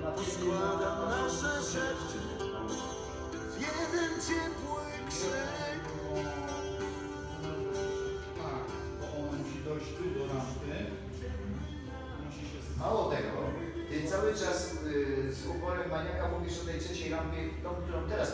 Składam nasze szepty w jeden ciepły krzyk. Tak, bo ona musi dojść tu do rampy. Musi się... Mało tego, ty cały czas z uporem maniaka mówisz o tej trzeciej rampie, tą, którą teraz